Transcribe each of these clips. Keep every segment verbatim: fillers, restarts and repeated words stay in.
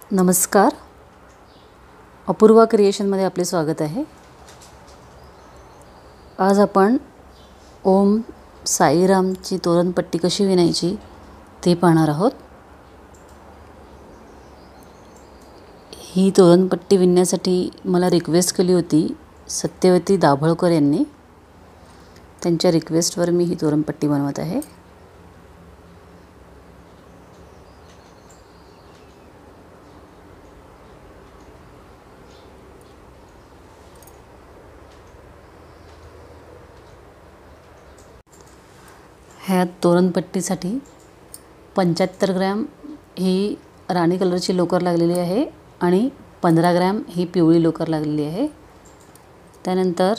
नमस्कार, अपूर्वा क्रिएशनमध्ये आपले स्वागत आहे। आज आपण ओम साईरामची तोरणपट्टी कशी विणायची ते पाहणार आहोत। ही तोरणपट्टी विणण्यासाठी मला रिक्वेस्ट केली होती सत्यवती दाभोळकर यांनी। त्यांच्या रिक्वेस्टवर मी ही तोरणपट्टी बनवत आहे। ह्या तोरणपट्टीसाठी पंच्याहत्तर ग्रॅम ही राणी कलरची लोकर लागलेली आहे आणि पंधरा ग्रॅम ही पिवळी लोकर लागलेली आहे। त्यानंतर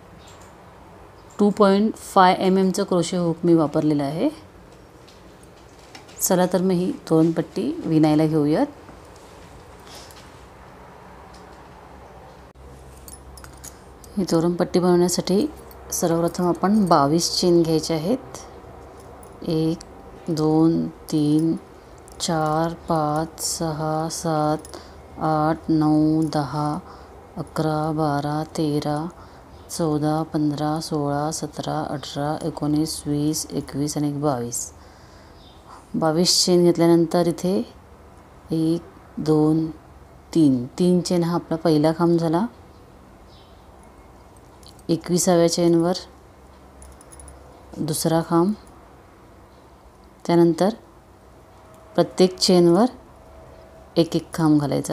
टू पॉईंट फाय एम एमचं क्रोशे हुक मी वापरलेलं आहे। चला तर मी ही तोरणपट्टी विणायला घेऊयात। ही तोरणपट्टी बनवण्यासाठी सर्वप्रथम आपण बावीस चेन घ्यायचे आहेत। एक दोन तीन चार पाच सहा सात आठ नऊ दहा अकरा बारा तेरा चौदा पंधरा सोळा सतरा अठरा एकोणीस वीस एकवीस आणि बावीस बावीस चेन घेतल्यानंतर इथे एक दोन तीन तीन चेन हा आपला पहिला खांब झाला। एकविसाव्या चेनवर दुसरा खांब, त्यानंतर प्रत्येक चेनवर एक एक खांब घालायचा।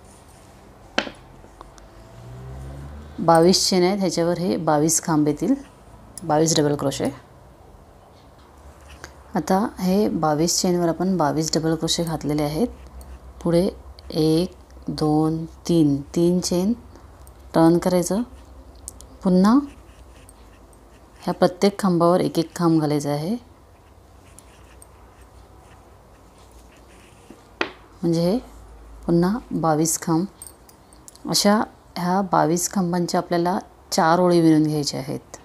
बावीस चेन आहेत, ह्याच्यावर हे बावीस खांब येतील, बावीस डबल क्रोशे। आता हे बावीस चेनवर आपण बावीस डबल क्रोशे घातलेले आहेत। पुढे एक दोन तीन तीन चेन टर्न करायचं, पुन्हा ह्या प्रत्येक खांबावर एक एक खांब घालायचा आहे। म्हणजे हे पुन्हा बावीस खांब। अशा ह्या बावीस खांबांच्या आपल्याला चार ओळी विणून घ्यायच्या आहेत।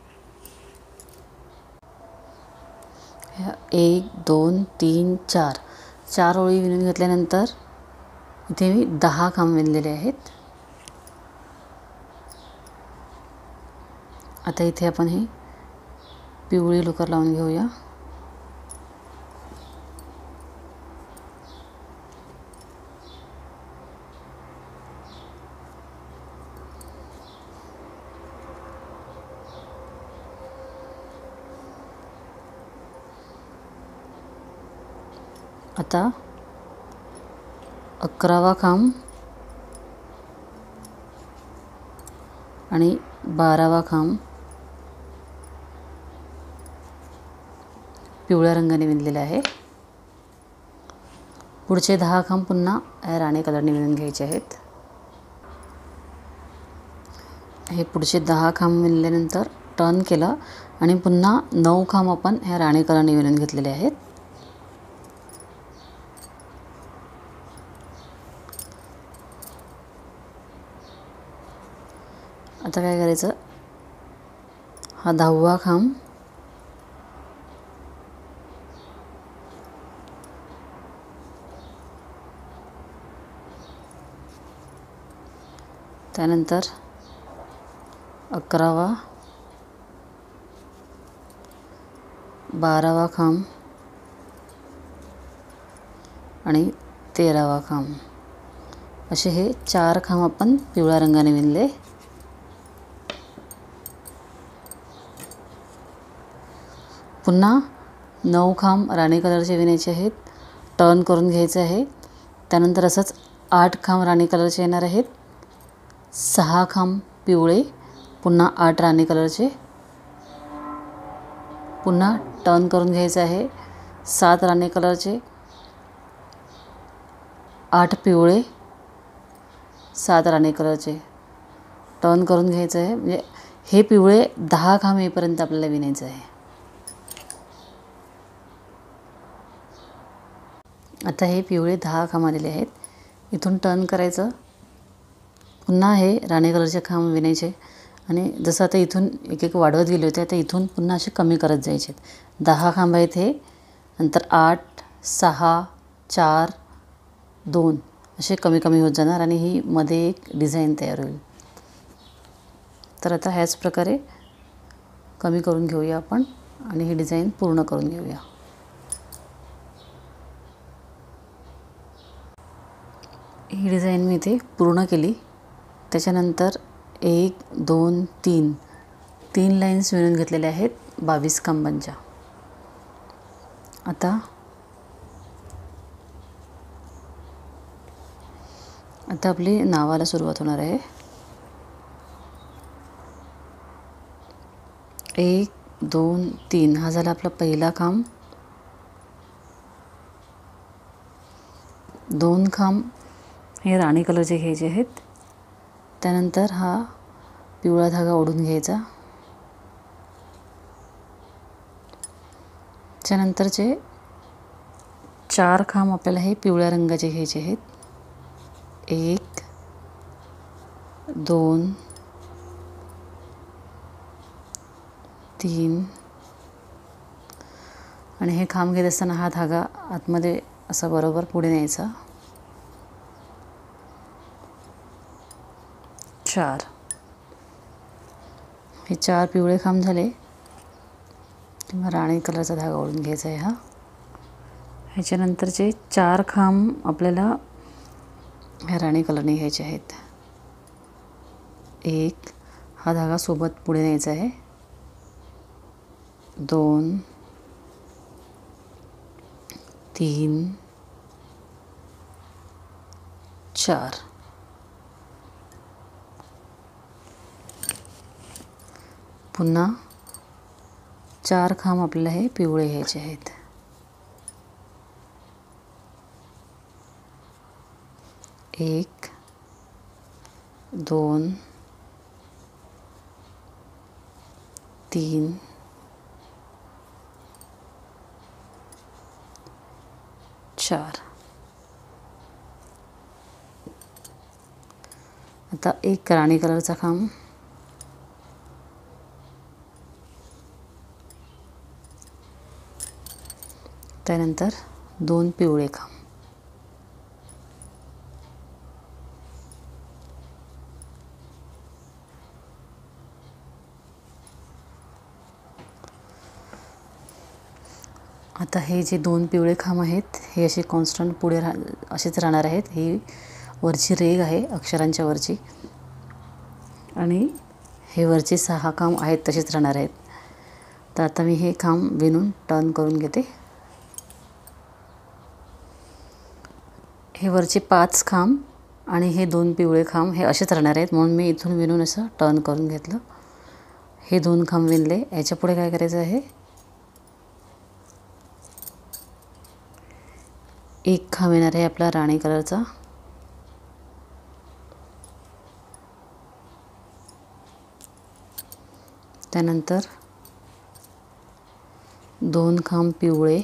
ह्या एक दोन तीन चार चार ओळी विणून घेतल्यानंतर इथे मी दहा खांब विणलेले आहेत। आता इथे आपण ही पिवळी लोकर लावून घेऊया। आता अकरावा खांब आणि बारावा खांब पिवळ्या रंगाने विणलेला आहे। पुढचे दहा खांब पुन्हा राणी कलरने विणून घ्यायचे आहेत। हे पुढचे दहा खांब विणल्यानंतर टर्न केलं आणि पुन्हा नऊ खांब आपण ह्या राणी कलरने विणून घेतलेले आहेत। आता काय करायचं, हा दहावा खांब त्यानंतर अकरावा बारावा खांब आणि तेरावा खांब असे हे चार खांब आपण पिवळ्या रंगाने विणले। पुन्हा नऊ खांब राणी कलरचे विणायचे आहेत, टर्न करून घ्यायचे आहे। त्यानंतर असंच आठ खांब राणी कलरचे येणार आहेत, सहा खांब पिवळे, पुन्हा आठ राणी कलरचे, पुन्हा टर्न करून घ्यायचे आहे, सात राणी कलरचे, आठ पिवळे, सात राणी कलरचे, टर्न करून घ्यायचं आहे। म्हणजे हे पिवळे दहा खांब येईपर्यंत आपल्याला विणायचं आहे। आता हे पिवळे दहा खांब आलेले आहेत, इथून टर्न करायचं, पुन्हा हे राणी कलरचे खांब विणायचे आणि जसं आता इथून एक एक वाढवत गेले होते, आता इथून पुन्हा असे कमी करत जायचे। दहा खांब आहेत हे, नंतर आठ सहा चार दोन असे कमी कमी होत जाणार आणि ही मध्ये एक डिझाईन तयार होईल. तर आता ह्याच प्रकारे कमी करून घेऊया आपण आणि ही डिझाईन पूर्ण करून घेऊया. ही डिझाईन मी इथे पूर्ण केली. त्याच्यानंतर एक दोन तीन तीन लाईन्स विणून घेतलेल्या आहेत बावीस खांबांच्या. आता आता आपली नावाला सुरुवात होणार आहे. एक दोन तीन हा झाला आपला पहिला खांब. दोन खांब हे राणी कलरचे घ्यायचे आहेत. त्यानंतर हा पिवळा धागा ओढून घ्यायचा. त्यानंतरचे चार खांब आपल्याला हे पिवळ्या रंगाचे घ्यायचे आहेत. एक दोन तीन आणि हे खांब घेत असताना हा धागा आतमध्ये असा बरोबर पुढे न्यायचा. चार हे चार पिवळे खांब झाले किंवा राणी कलरचा धागा ओढून घ्यायचा आहे हा. ह्याच्यानंतरचे चार खांब आपल्याला ह्या राणी कलरने घ्यायचे आहेत. एक हा धागा सोबत पुढे न्यायचा आहे. दोन तीन चार पुन्हा चार खांब आपल्याला हे पिवळे घ्यायचे आहेत. एक दोन तीन चार. आता एक राणी कलरचा खांब, त्यानंतर दोन पिवळे खांब. आता हे जे दोन पिवळे खांब आहेत हे असे कॉन्स्टंट पुढे राह असेच राहणार आहेत. ही वरची रेघ आहे अक्षरांच्या वरची आणि हे वरचे सहा खांब आहेत तसेच राहणार आहेत. तर आता मी हे खांब विणून टर्न करून घेते. हे वरचे पाच खांब आणि हे दोन पिवळे खांब हे असेच राहणार आहेत म्हणून मी इथून विणून असं टर्न करून घेतलं. हे दोन खांब विणले. याच्या पुढे काय करायचं आहे, एक खांब येणार आहे आपला राणी कलरचा. त्यानंतर दोन खांब पिवळे,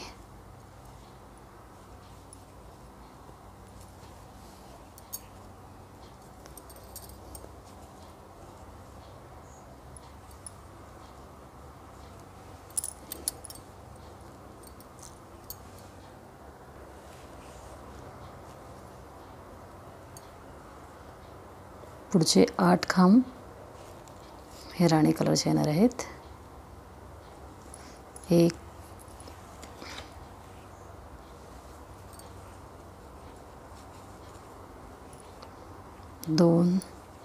पुढचे आठ खांब हे राणी कलरचे येणार आहेत. एक दोन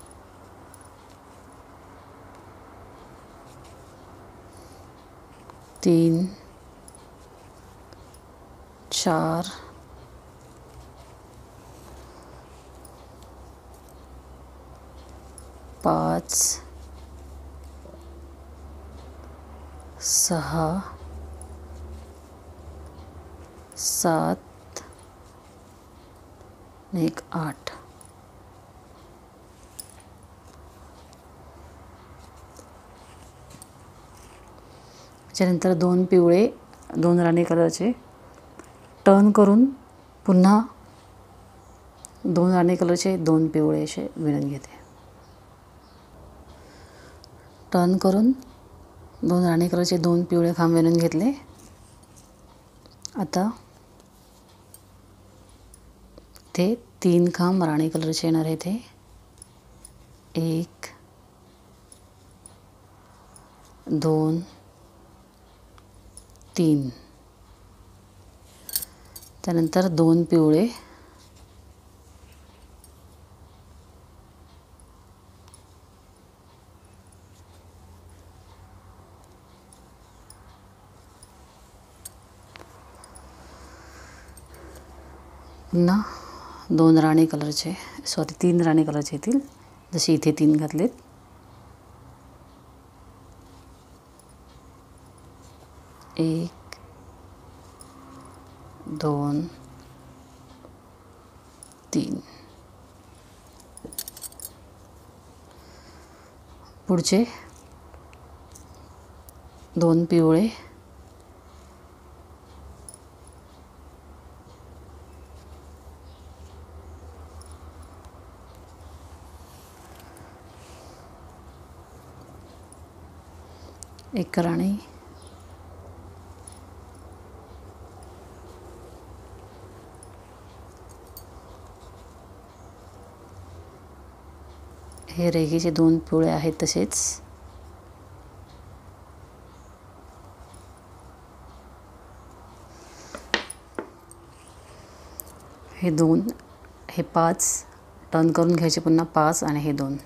तीन चार पाच सहा सात आणि एक आठ. त्यानंतर दोन पिवळे दोन राणी कलरचे टर्न करून पुन्हा दोन राणी कलरचे दोन पिवळे असे विणून घेते. टर्न करून दोन राणी कलरचे दोन पिवळे खांब विणून घेतले. आता ते तीन खांब राणी कलरचे येणार आहेत हे. एक, दोन, तीन. त्यानंतर दोन पिवळे, पुन्हा दोन राणी कलरचे, सॉरी तीन राणी कलरचे येतील, जसे इथे तीन घातलेत. एक, दोन, तीन. पुढचे दोन पिवळे, एक राणी, हे रेघेचे दोन पिवळे आहेत तसेच. हे दोन, हे पाच टर्न करून घ्यायचे, पुन्हा पाच आणि हे दोन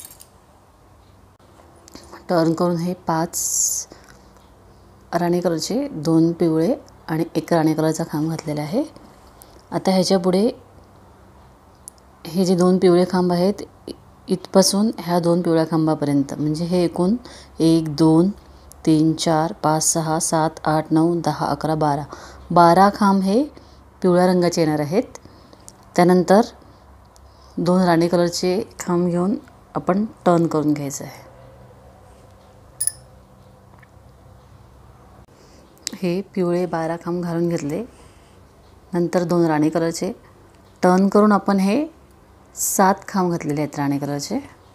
टर्न करून हे पाच राणी कलरचे, दोन पिवळे आणि एक राणी कलरचा खांब घातलेला आहे. आता ह्याच्या पुढे हे जे दोन पिवळे खांब आहेत इथपासून ह्या दोन पिवळ्या खांबापर्यंत, म्हणजे हे एकूण एक, दोन, तीन, चार, पाच, सहा, सात, आठ, नऊ, दहा, अकरा, बारा बारा खांब हे पिवळ्या रंगाचे येणार आहेत. त्यानंतर दोन राणी कलरचे खांब घेऊन आपण टर्न करून घ्यायचं आहे. हे पिवळे बारा खांब घालून घेतले, नंतर दोन राणी कलरचे टर्न करून आपण हे सात खांब घातलेले आहेत राणी कलरचे.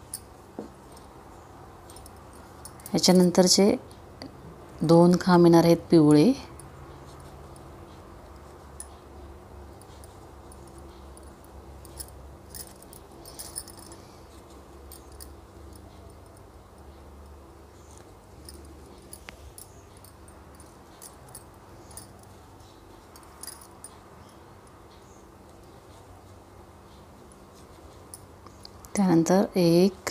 ह्याच्यानंतरचे दोन खांब येणार आहेत पिवळे, त्यानंतर एक,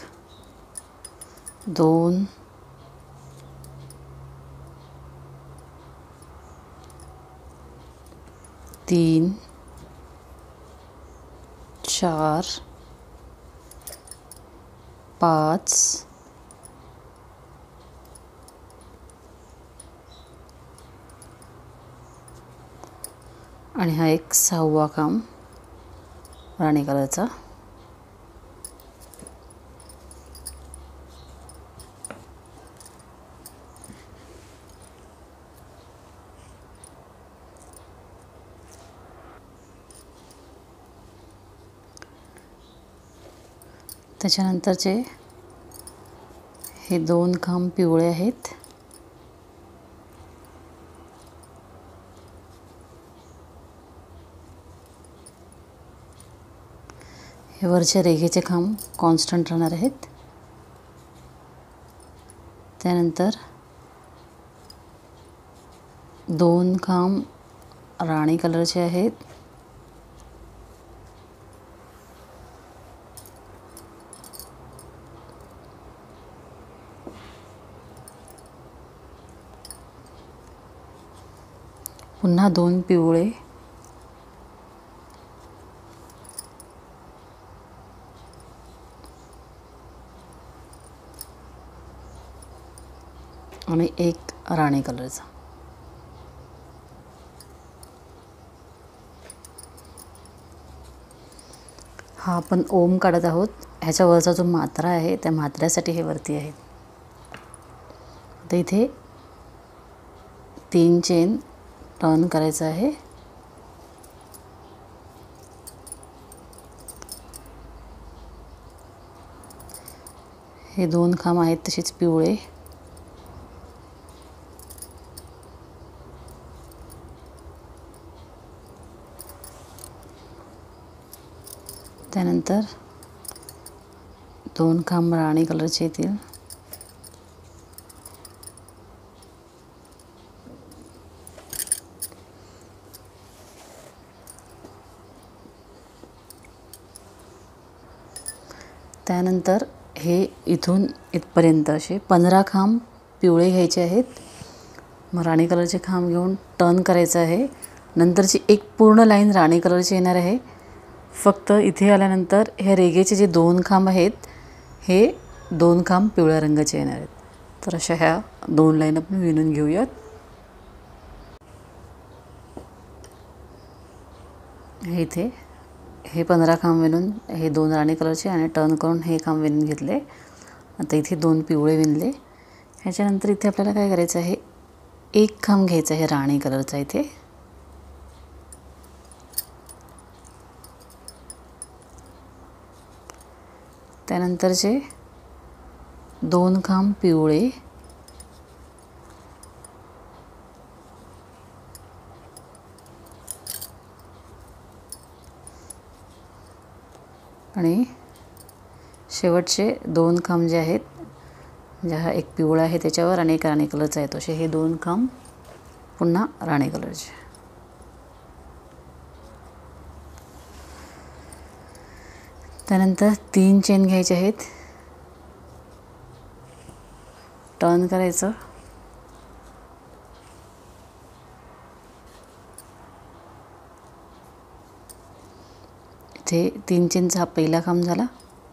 दोन, तीन, चार, पाच, आणि हा एक सहावा खांब राणी कलरचा. त्याच्यानंतरचे हे दोन खांब पिवळे आहेत, हे वरचे रेघेचे खांब कॉन्स्टंट राहणार आहेत. त्यानंतर दोन खांब राणी कलरचे आहेत, पुन्हा दोन पिवळे, आणि एक राणी कलरचा. हा आपण ओम काढत आहोत, ह्याच्यावरचा जो मात्रा आहे त्या मात्र्यासाठी हे वरती आहे. आता इथे तीन चेन टर्न करायचं आहे. हे दोन खांब आहेत तसेच पिवळे, त्यानंतर दोन खांब राणी कलरचे येतील. त्यानंतर हे इथून इथपर्यंत असे पंधरा खांब पिवळे घ्यायचे आहेत. मग राणी कलरचे खांब घेऊन टर्न करायचं आहे. नंतरची एक पूर्ण लाईन राणी कलरची येणार आहे. फक्त इथे आल्यानंतर हे रेघेचे जे दोन खांब आहेत हे दोन खांब पिवळ्या रंगाचे येणार आहेत. तर अशा ह्या दोन लाईन आपण विणून घेऊयात. हे इथे हे पंधरा खांब विणून हे दोन राणी कलरचे आणि टर्न करून हे खांब विणून घेतले. आता इथे दोन पिवळे विणले. ह्याच्यानंतर इथे आपल्याला काय करायचं आहे, एक खांब घ्यायचा आहे राणी कलरचा इथे. त्यानंतरचे दोन खांब पिवळे आणि शेवटचे दोन खांब जे आहेत, म्हणजे हा एक पिवळा आहे त्याच्यावर आणि एक राणी कलरचा आहे, असे हे दोन खांब पुन्हा राणी कलरचे. त्यानंतर तीन चेन घ्यायचे आहेत. टर्न करायचं. इथे तीन चेनचा हा पहिला खांब झाला.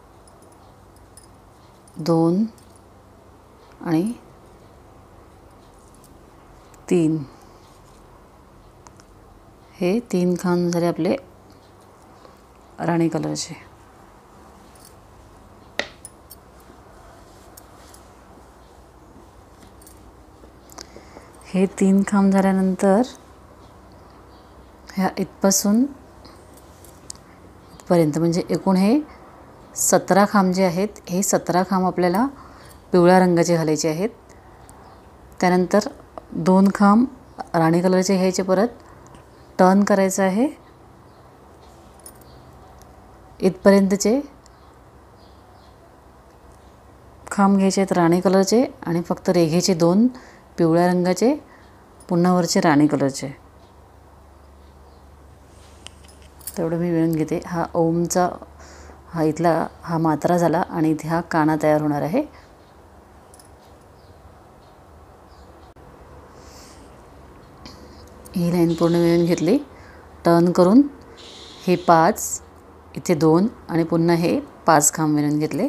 दोन आणि तीन, हे तीन खांब झाले आपले राणी कलरचे. हे तीन खांब झाल्यानंतर ह्या इथपासून इथपर्यंत म्हणजे एकूण हे सतरा खांब जे आहेत, हे सतरा खांब आपल्याला पिवळ्या रंगाचे घालायचे आहेत. त्यानंतर दोन खांब राणी कलरचे घ्यायचे, परत टर्न करायचं आहे. इथपर्यंतचे खांब घ्यायचे आहेत राणी कलरचे आणि फक्त रेघेचे दोन पिवळ्या रंगाचे, पुन्हा वरचे राणी कलरचे. तेवढं मी विणून घेते. हा ओमचा हा इथला हा मात्रा झाला आणि इथे हा काना तयार होणार आहे. ही लाईन पूर्ण विणून घेतली. टर्न करून हे पाच, इथे दोन आणि पुन्हा हे पाच खांब विणून घेतले.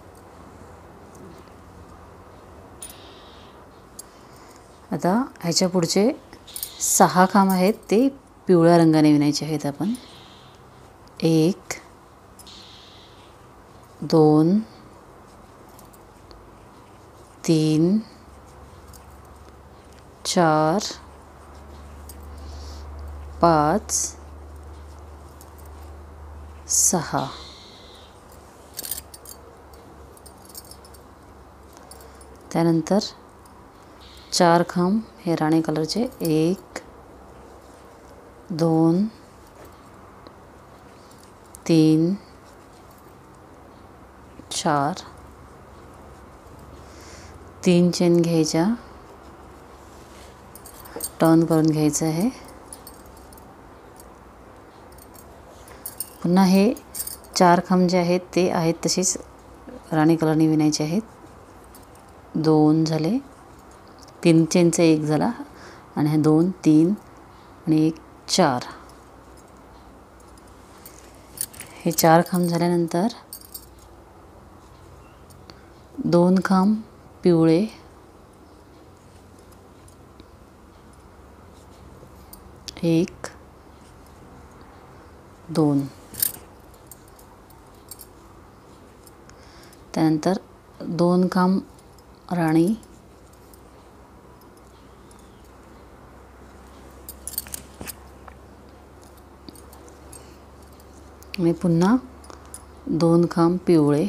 आता ह्याच्या पुढचे सहा खांब आहेत ते पिवळ्या रंगाने विणायचे आहेत आपण. एक, दोन, तीन, चार, पाच, सहा. त्यानंतर चार खांब हे राणी कलरचे. एक, दोन, तीन, चार. तीन चेन घ्यायच्या, टर्न करून घ्यायचं आहे. पुन्हा हे चार खांब जे आहेत ते आहेत तसेच राणी कलरने विणायचे आहेत. दोन झाले. तीन चेनचा एक झाला आणि हे दोन, तीन आणि एक चार. हे चार खांब झाल्यानंतर दोन खांब पिवळे, एक, दोन. त्यानंतर दोन खांब राणी, आणि पुन्हा दोन खांब पिवळे.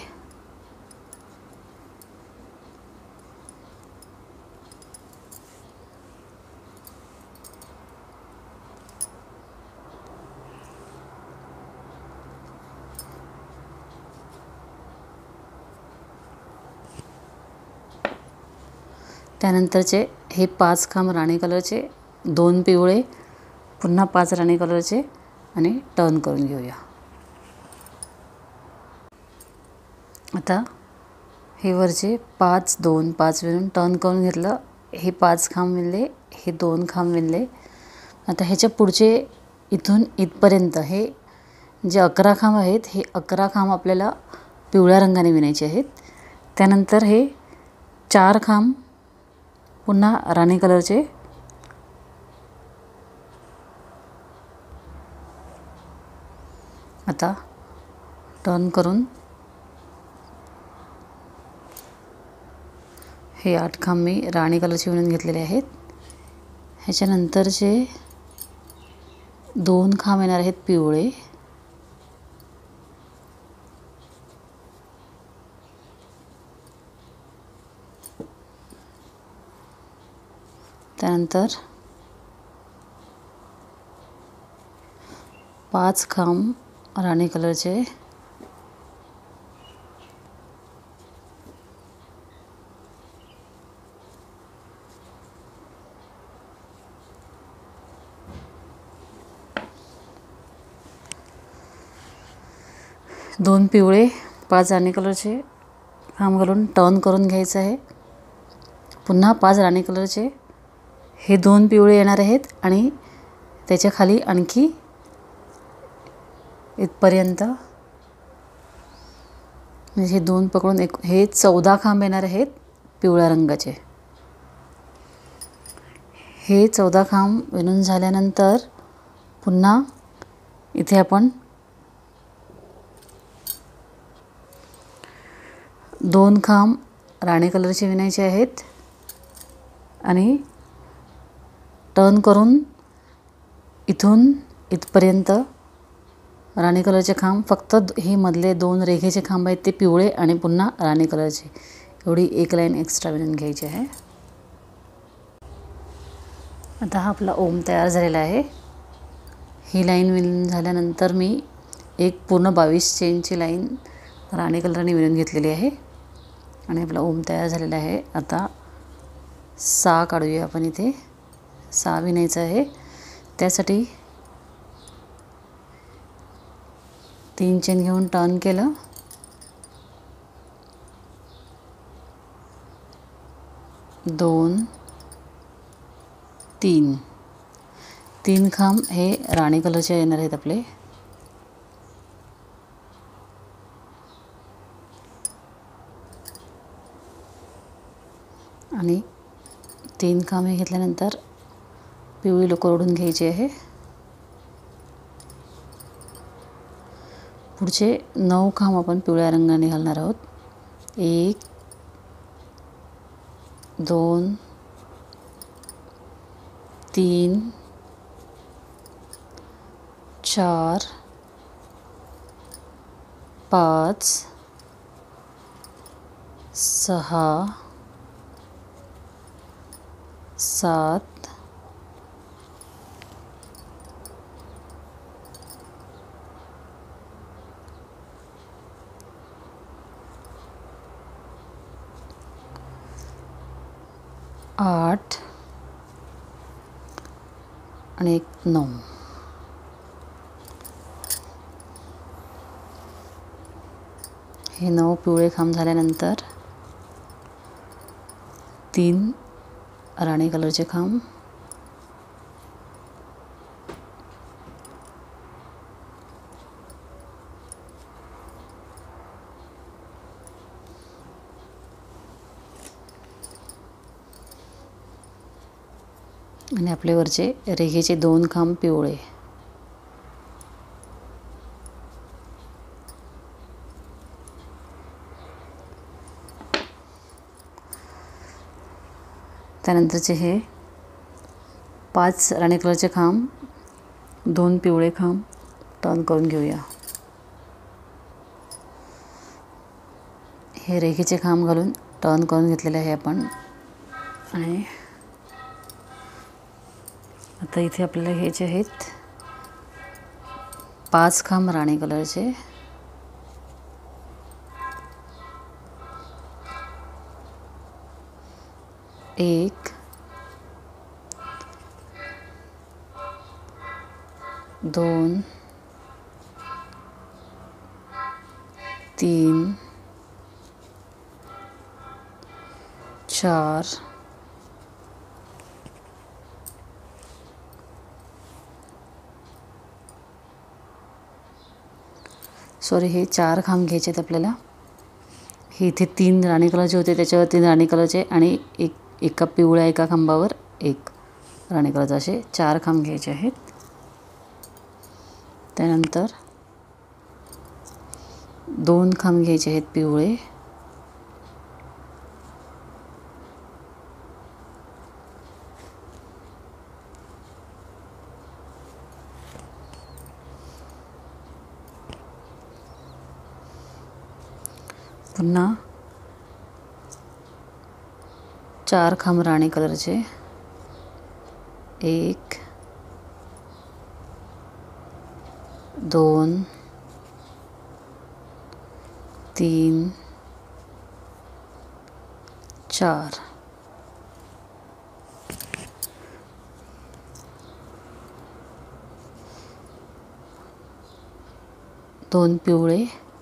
त्यानंतरचे हे पाच खांब राणी कलरचे, दोन पिवळे, पुन्हा पाच राणी कलरचे आणि टर्न करून घेऊया. आता हे वरचे पाच दोन पाच विणून टर्न करून घेतलं. हे पाच खांब विणले, हे दोन खांब विणले. आता ह्याच्या पुढचे इथून इथपर्यंत हे जे अकरा खांब आहेत, हे अकरा खांब आपल्याला पिवळ्या रंगाने विणायचे आहेत. त्यानंतर हे चार खांब पुन्हा राणी कलरचे, आता टर्न करून हे आठ खांब मी राणी कलरचे विणून घेतलेले आहेत. ह्याच्यानंतरचे दोन खांब येणार आहेत पिवळे, त्यानंतर पाच खांब राणी कलरचे, दोन पिवळे, पाच राणी कलरचे खांब घालून टर्न करून घ्यायचं आहे. पुन्हा पाच राणी कलरचे, हे दोन पिवळे येणार आहेत आणि त्याच्या खाली आणखी इथपर्यंत, म्हणजे हे दोन पकडून एक, हे चौदा खांब येणार आहेत पिवळ्या रंगाचे. हे चौदा खांब विणून झाल्यानंतर पुन्हा इथे आपण दोन खांब राणी कलरचे विणायचे आहेत आणि टर्न करून इथून इथपर्यंत राणी कलरचे खांब, फक्त हे मधले दोन रेघेचे खांब आहेत ते पिवळे आणि पुन्हा राणी कलरचे, एवढी एक लाईन एक्स्ट्रा विणून घ्यायची आहे. आता हा आपला ओम तयार झालेला आहे. ही लाईन विणून झाल्यानंतर मी एक पूर्ण बावीस चेनची लाईन राणी कलरने विणून घेतलेली आहे आणि आपला ओम तयार झालेला आहे. आता सहा काढूया आपण. इथे सहा विणायचं आहे. त्यासाठी तीन चेन घेऊन टर्न केलं, दोन तीन, तीन खांब हे राणी कलरचे येणार आहेत आपले. आणि तीन खांब हे घेतल्यानंतर पिवळी लोकर ओढून घ्यायची आहे. पुढचे नऊ खांब आपण पिवळ्या रंगाने घालणार आहोत. एक, दोन, तीन, चार, पाच, सहा, सात, आठ आणि एक नऊ. हे नऊ पिवळे खांब झाल्यानंतर तीन राणी कलरचे खांब, आणि आपले वरचे रेघेचे दोन खांब पिवळे. त्यानंतरचे हे पाच राणी कलरचे खांब, दोन पिवळे खांब टर्न करून घेऊया. हे रेघेचे खांब घालून टर्न करून घेतलेले आहे आपण. आणि आता इथे आपल्याला हे जे आहेत पाच खांब राणी कलरचे, एक, दोन, तीन, चार, सॉरी हे चार खांब घ्यायचे आहेत आपल्याला. हे इथे तीन राणी कलरचे होते, त्याच्यावर तीन राणी कलरचे आणि एक एका पिवळ्या एका खांबावर एक राणी कलरचे, असे चार खांब घ्यायचे आहेत. त्यानंतर दोन खांब घ्यायचे आहेत पिवळे, पुन्हा चार खांब राणी कलरचे, एक, दोन, तीन, चार. दोन पिवळे,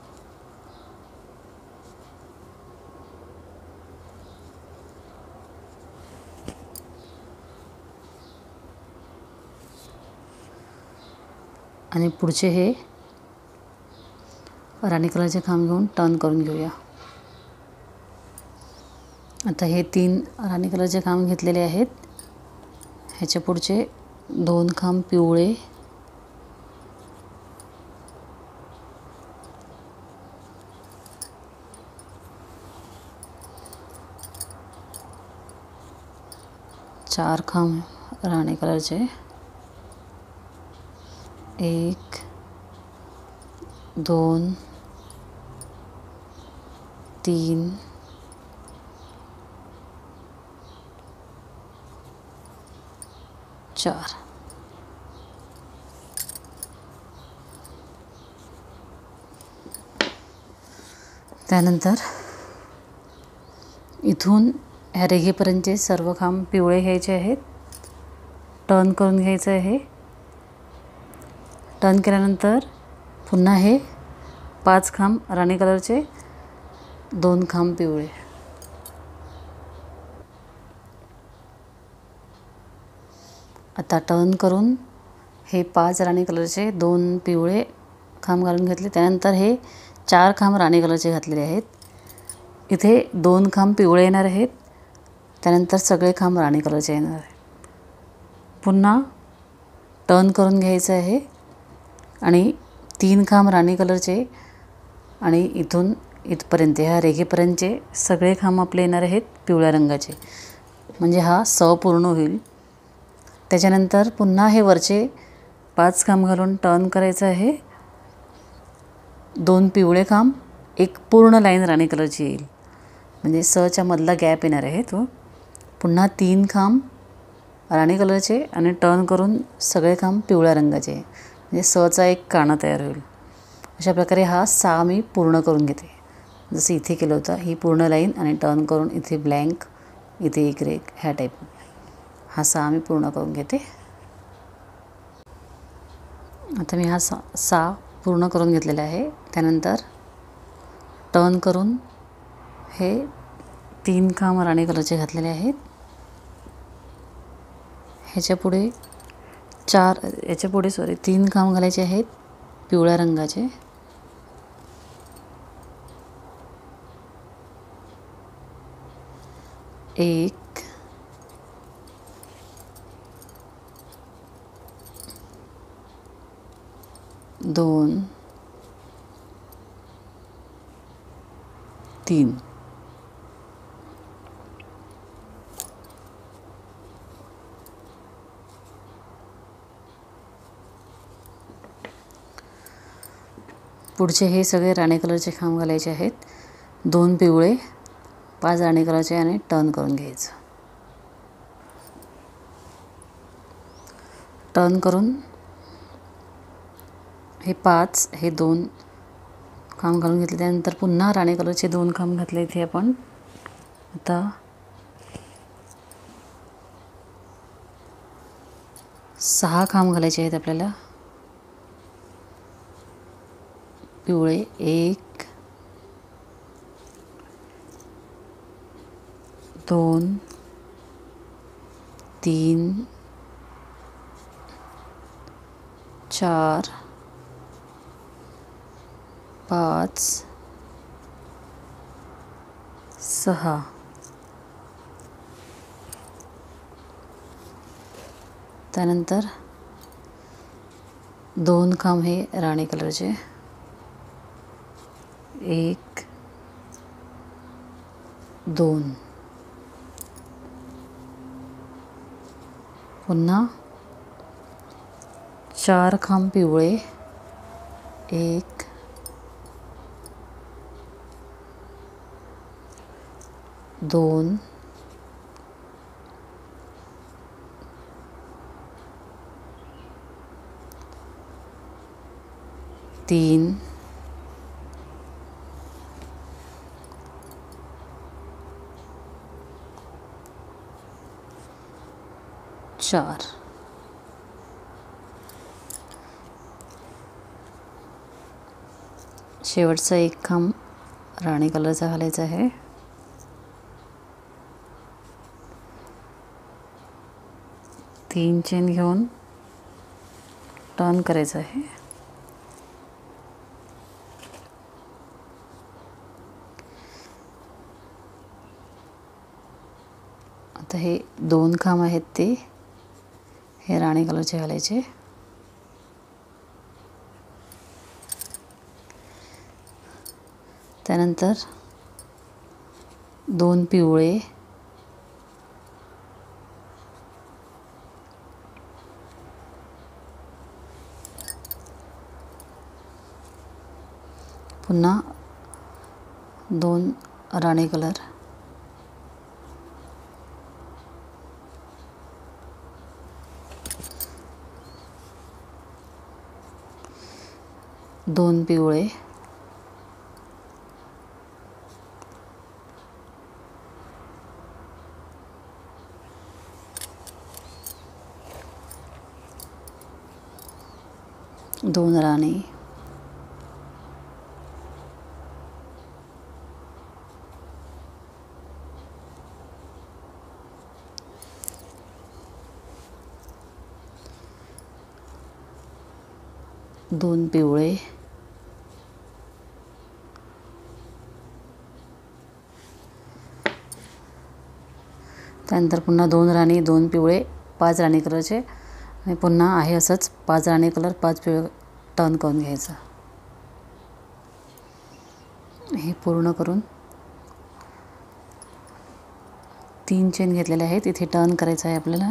आणि पुढचे हे राणी कलरचे खांब घेऊन टर्न करून घेऊया. आता हे तीन राणी कलरचे खांब घेतलेले आहेत. ह्याच्या पुढचे दोन खांब पिवळे, चार खांब राणी कलरचे, एक, दोन, तीन, चार. त्यानंतर इथून ह्या रेघेपर्यंतचे सर्व खांब पिवळे घ्यायचे आहेत. टर्न करून घ्यायचं आहे. टर्न केल्यानंतर पुन्हा हे पाच खांब राणी कलरचे, दोन खांब पिवळे. आता टर्न करून हे पाच राणी कलरचे, दोन पिवळे खांब घालून घेतले. त्यानंतर हे चार खांब राणी कलरचे घातलेले आहेत. इथे दोन खांब पिवळे येणार आहेत. त्यानंतर सगळे खांब राणी कलरचे येणार आहेत. पुन्हा टर्न करून घ्यायचं आहे आणि तीन खांब राणी कलरचे आणि इथून इथपर्यंत ह्या रेघेपर्यंतचे सगळे खांब आपले येणार आहेत पिवळ्या रंगाचे, म्हणजे हा स पूर्ण होईल. त्याच्यानंतर पुन्हा हे वरचे पाच खांब घालून टर्न करायचं आहे. दोन पिवळे खांब, एक पूर्ण लाईन राणी कलरची येईल, म्हणजे सच्या मधला गॅप येणार आहे तो. पुन्हा तीन खांब राणी कलरचे आणि टर्न करून सगळे खांब पिवळ्या रंगाचे, म्हणजे सचा एक काना तयार होईल. अशा प्रकारे हा सा मी पूर्ण करून घेते, जसं इथे केलं होतं. ही पूर्ण लाईन आणि टर्न करून इथे ब्लँक, इथे एक रेघ, ह्या टाईप हा सा मी पूर्ण करून घेते. आता मी हा सा सा पूर्ण करून घेतलेला आहे. त्यानंतर टर्न करून हे तीन खांब राणी कलरचे घातलेले आहेत. ह्याच्या पुढे चार याच्या पुढे सॉरी तीन खांब घालायचे आहेत पिवळ्या रंगाचे. एक, दोन, तीन. पुढचे हे सगळे राणी कलरचे खांब घालायचे आहेत. दोन पिवळे, पाच राणी कलरचे आणि टर्न करून घ्यायचं. टर्न करून हे पाच, हे दोन खांब घालून घेतले. त्यानंतर पुन्हा राणी कलरचे दोन खांब घातले इथे आपण. आता सहा खांब घालायचे आहेत आपल्याला. पिवळे एक, दोन, तीन, चार, पाच, सहा. त्यानंतर दोन खांब हे राणी कलरचे. एक, दोन. पुन्हा चार खांब पिवळे. एक, दोन, तीन, चार. शेवटचा एक खांब राणी कलरचा घालायचा आहे. तीन चेन घेऊन टर्न करायचं आहे. आता हे दोन खांब आहेत ते हे राणी कलरचे घालायचे. त्यानंतर दोन पिवळे, पुन्हा दोन राणी कलर, दोन पिवळे, दोन राणी, दोन पिवळे, त्यानंतर पुन्हा दोन राणी, दोन पिवळे, पाच राणी कलरचे आणि पुन्हा आहे असंच पाच राणी कलर, पाच पिवळे टर्न करून घ्यायचं. हे पूर्ण करून तीन चेन घेतलेले आहेत. इथे टर्न करायचं आहे आपल्याला.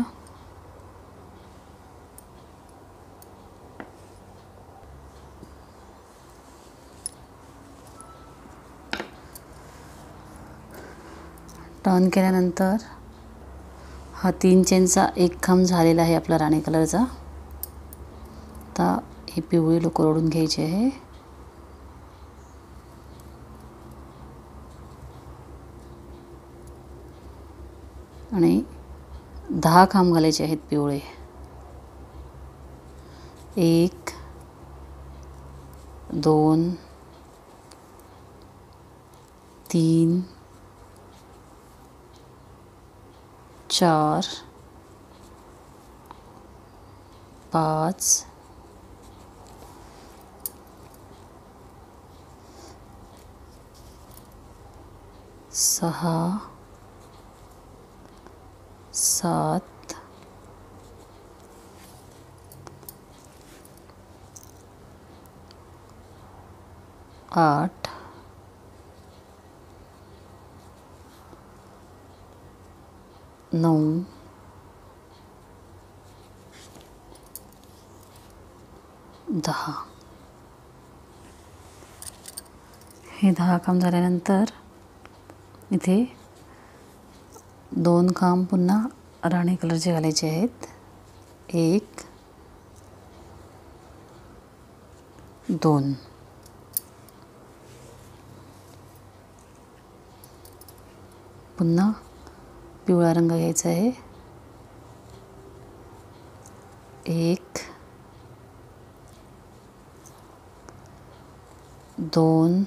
टर्न केल्यानंतर हा तीन चेनचा एक खांब झालेला आहे आपला राणी कलरचा. आता ही पिवळी लोकर ओढून घ्यायची आहे. आणि दहा खांब घालायचे आहेत पिवळे. एक, दोन, तीन, चार, पाच, सहा, सात, आठ, नऊ, दहा. हे दहा खांब झाल्यानंतर इथे दोन खांब पुन्हा राणी कलरचे घालायचे आहेत. एक, दोन. पुन्हा पिवळा रंग घ्यायचा आहे. एक, दोन,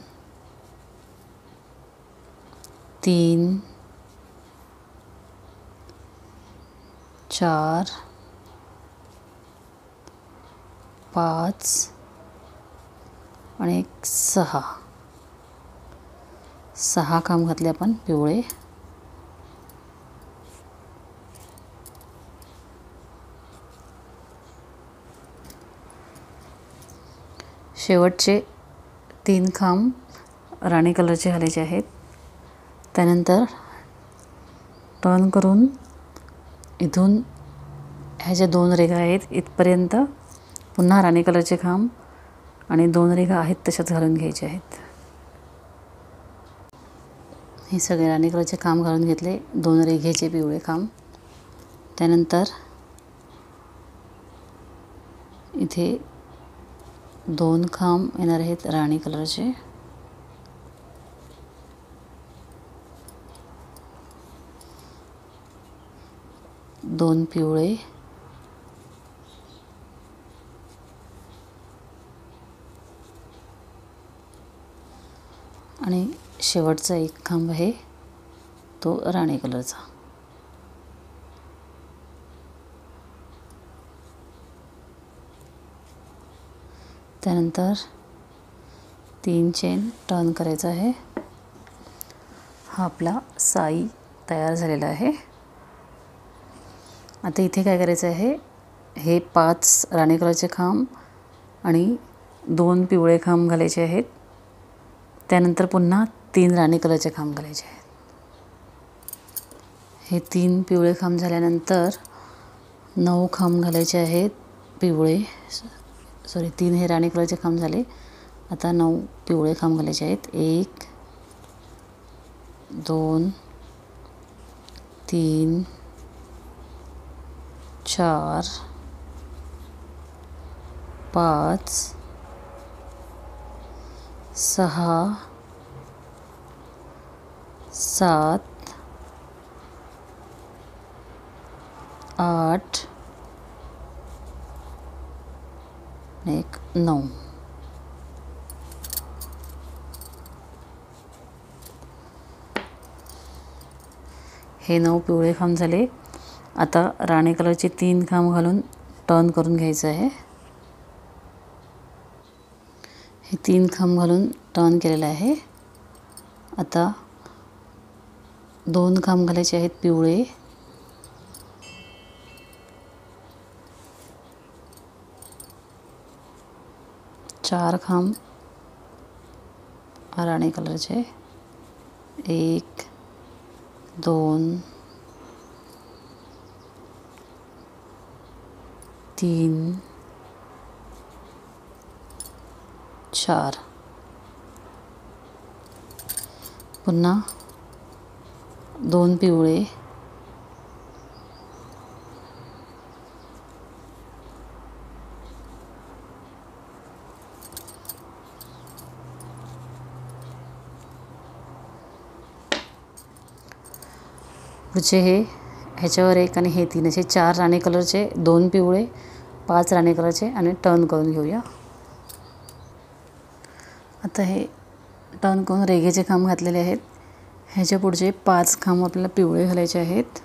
तीन, चार, पाच आणि एक सहा. सहा खांब घातले आपण पिवळे. शेवटचे तीन खांब राणी कलरचे घालायचे आहेत. त्यानंतर टर्न करून इथून ह्या ज्या दोन रेघा आहेत इथपर्यंत पुन्हा राणी कलरचे खांब आणि दोन रेघा आहेत तशाच घालून घ्यायचे आहेत. हे सगळे राणी कलरचे खांब घालून घेतले, दोन रेघेचे पिवळे खांब. त्यानंतर इथे दोन खांब येणार आहेत राणी कलरचे. दोन पिवळे आणि शेवटचा एक खांब आहे तो राणी कलरचा. त्यानंतर तीन चेन टर्न करायचा आहे. हा आपला साई तयार झालेला आहे. आता इथे काय करायचं आहे, हे पाच राणी कलरचे खांब आणि दोन पिवळे खांब घालायचे आहेत. त्यानंतर पुन्हा तीन राणी कलरचे खांब घालायचे आहेत. हे तीन पिवळे खांब झाल्यानंतर नऊ खांब घालायचे आहेत पिवळे. सॉरी तीन हे राणी कलरचे खांब झाले. आता नऊ पिवळे खांब घालायचे आहेत. एक, दोन, तीन, चार, पाच, सहा, सात, आठ, एक, नऊ. हे नऊ पिवळे खांब झाले. आता राणी कलरचे तीन खांब घालून टर्न करून घ्यायचं आहे. हे तीन खांब घालून टर्न केलेलं आहे. आता दोन खांब घालायचे आहेत पिवळे. चार खांब राणी कलरचे. एक, दोन, तीन, चार. पुन्हा दोन पिवळे. पुढचे हे ह्याच्यावर एक आणि हे तीन असे चार राणी कलरचे, दोन पिवळे, पाच राणी कलरचे आणि टर्न करून घेऊया. आता हे टर्न करून रेघेचे खांब घातलेले आहेत. ह्याच्या पुढचे पाच खांब आपल्याला पिवळे घालायचे आहेत.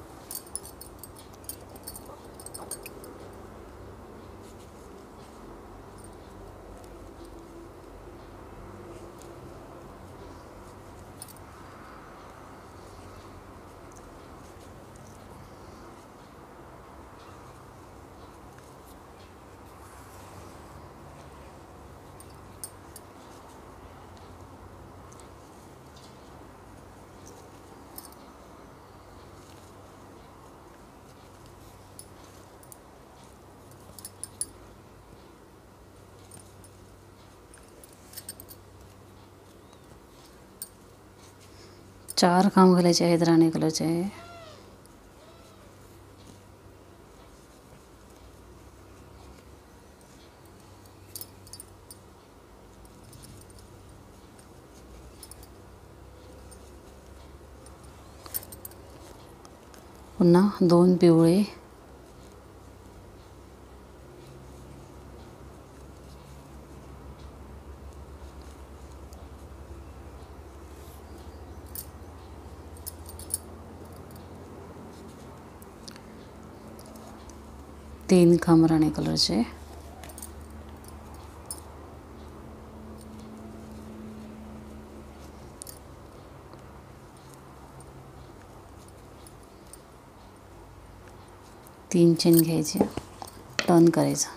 चार खांब घालायचे आहेत राणी कलरचे. पुन्हा दोन पिवळे. तीन खांब राणी कलरचे, तीन चेन घ्यायचे, टर्न करायचा।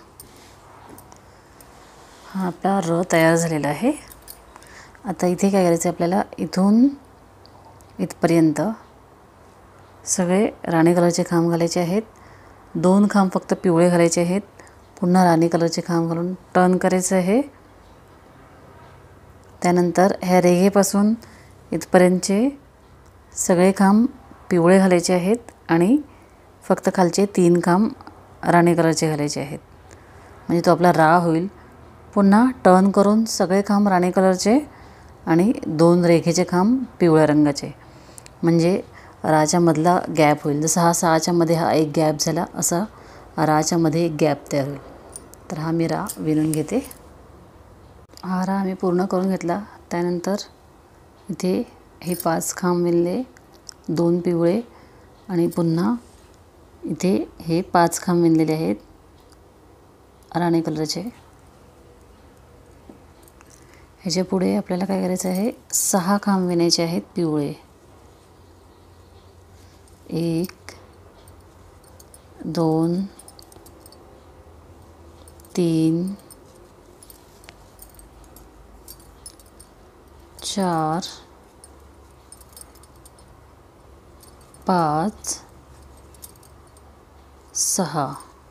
हा आपला र तयार झालेला आहे। आता इथे काय करायचं आपल्याला, इथून इथपर्यंत सगळे राणी कलरचे खांब घालायचे आहेत। दोन खांब फक्त पिवळे घालायचे आहेत। पुन्हा राणी कलरचे खांब घालून टर्न करायचं आहे। त्यानंतर ह्या रेघेपासून इथपर्यंतचे सगळे खांब पिवळे घालायचे आहेत आणि फक्त खालचे तीन खांब राणी कलरचे घालायचे आहेत, म्हणजे तो आपला रा होईल। पुन्हा टर्न करून सगळे खांब राणी कलरचे आणि दोन रेघेचे खांब पिवळ्या रंगाचे, म्हणजे राच्या मधला गॅप होईल। जसा हा सहाच्या मध्ये हा एक गॅप झाला, असा राच्या मध्ये एक गॅप तयार होईल। तर हा मी रा विणून घेते। हा रा मी पूर्ण करून घेतला। त्यानंतर इथे हे पाच खांब विणले, दोन पिवळे आणि पुन्हा इथे हे पाच खांब विणलेले आहेत राणी कलरचे। ह्याच्या पुढे आपल्याला काय करायचं आहे, सहा खांब विणायचे आहेत पिवळे। एक, दोन, तीन, चार, पाच, सहा।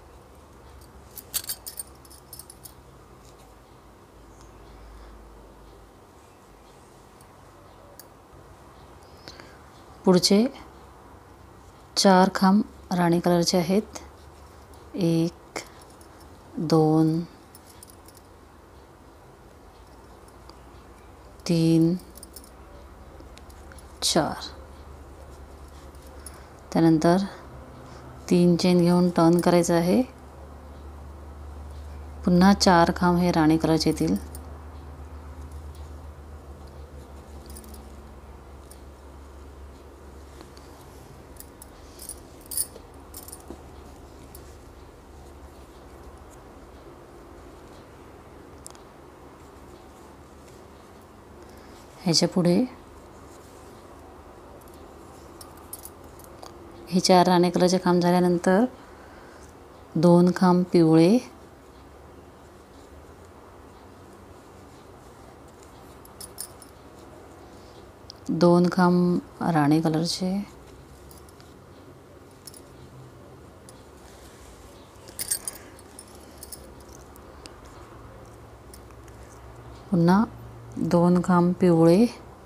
पुढचे चार खांब राणी कलरचे आहेत। एक, दोन, तीन, चार। त्यानंतर तीन चेन घेऊन टर्न करायचं आहे। पुन्हा चार खांब हे राणी कलरचे येतील। ह्याच्या पुढे हे चार राणी कलरचे खांब झाल्यानंतर दोन खांब पिवळे, दोन खांब राणी कलरचे, पुन्हा दोन खांब पिवळे,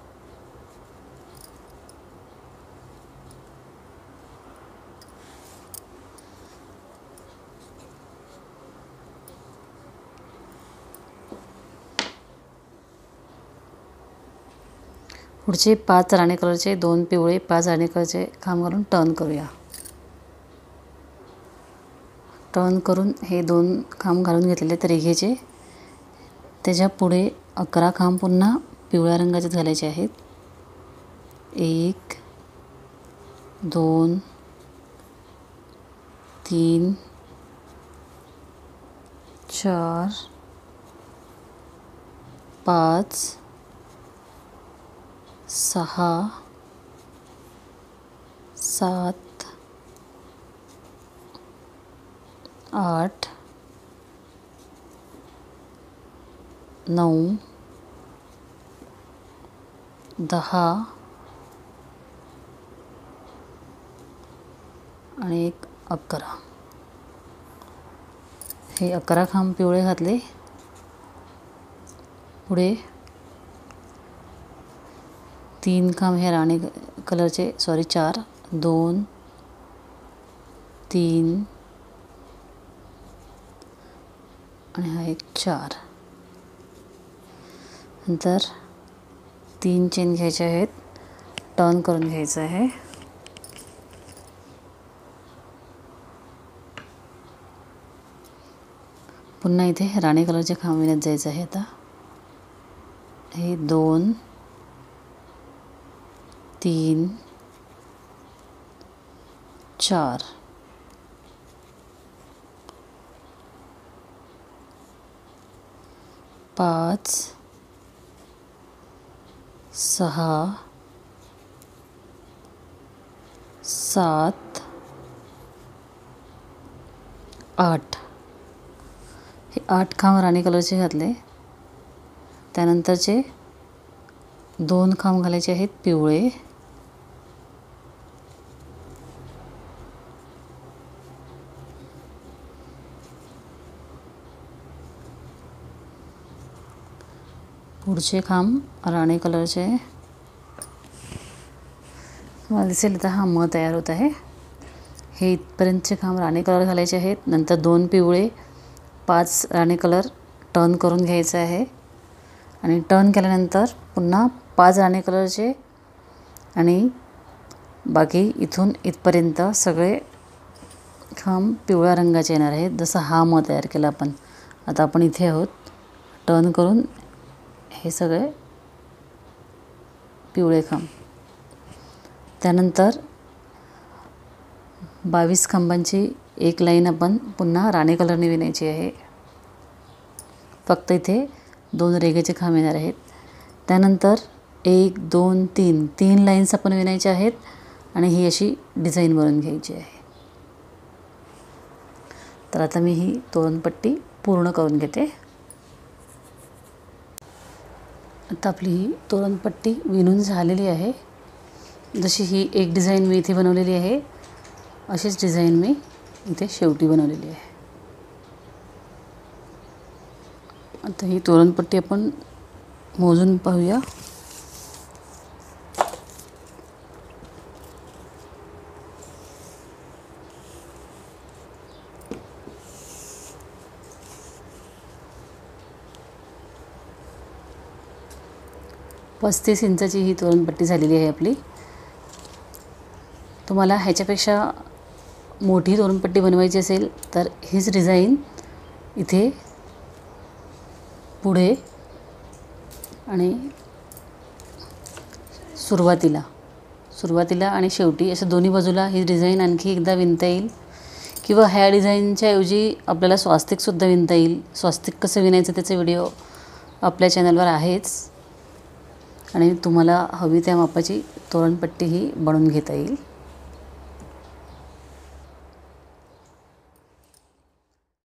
पुढचे पाच राणी कलरचे, दोन पिवळे, पाच राणी कलरचे खांब घालून टर्न करूया। टर्न करून हे दोन खांब घालून घेतलेले तर रेघेचे, त्याच्या पुढे अकरा खांब पुन्हा पिवळ्या रंगाचे घालायचे आहेत। एक, दोन, तीन, चार, पाच, सहा, सात, आठ, नऊ, दहा आणि एक अकरा। हे अकरा खांब पिवळे घातले। पुढे तीन खांब हे राणी कलरचे, सॉरी चार, दोन, तीन आणि हा एक चार। नंतर तीन चेन घ्यायचे आहेत, टर्न करून घ्यायचं आहे। पुन्हा इथे राणी कलरचे खांब विणत जायचं आहे। आता हे दोन, तीन, चार, पाच, सहा, सात, आठ. हे आठ खांब राणी कलरचे घातले. त्यानंतरचे दोन खांब घालायचे आहेत पिवळे. पुढचे खांब राणी कलरचे. तुम्हाला दिसेल आता हा म तयार होत आहे. हे इथपर्यंतचे खांब राणी कलर घालायचे आहेत. नंतर दोन पिवळे, पाच राणी कलर टर्न करून घ्यायचं आहे. आणि टर्न केल्यानंतर पुन्हा पाच राणी कलरचे आणि बाकी इथून इथपर्यंत सगळे खांब पिवळ्या रंगाचे येणार आहेत. जसं हा म तयार केला आपण. आता आपण इथे आहोत. टर्न करून हे सगळे पिवळे खांब. त्यानंतर बावीस खांबांची एक लाईन आपण पुन्हा राणी कलरने विणायची आहे. फक्त इथे दोन रेघेचे खांब येणार आहेत. त्यानंतर एक, दोन, तीन तीन लाईन्स आपण विणायच्या आहेत आणि ही अशी डिझाईन बनवून घ्यायची आहे. तर आता मी ही तोरणपट्टी पूर्ण करून घेते. आता आपली ही तोरणपट्टी विणून झालेली आहे. जशी ही एक डिझाईन मी इथे बनवलेली आहे, अशीच डिझाईन मी इथे शेवटी बनवलेली आहे. आता ही तोरणपट्टी आपण मोजून पाहूया. पस्तीस इंचाची ही तोरणपट्टी झालेली आहे आपली. तुम्हाला ह्याच्यापेक्षा मोठी तोरणपट्टी बनवायची असेल तर हीच डिझाईन इथे पुढे आणि सुरुवातीला सुरुवातीला आणि शेवटी अशा दोन्ही बाजूला ही डिझाईन आणखी एकदा विणता येईल. किंवा ह्या डिझाईनच्या ऐवजी आपल्याला स्वास्तिकसुद्धा विणता येईल. स्वास्तिक कसं विणायचं त्याचे व्हिडिओ आपल्या चॅनलवर आहेच. आणि तुम्हाला हवी त्या मापाची तोरणपट्टी ही बनवून घेता येईल.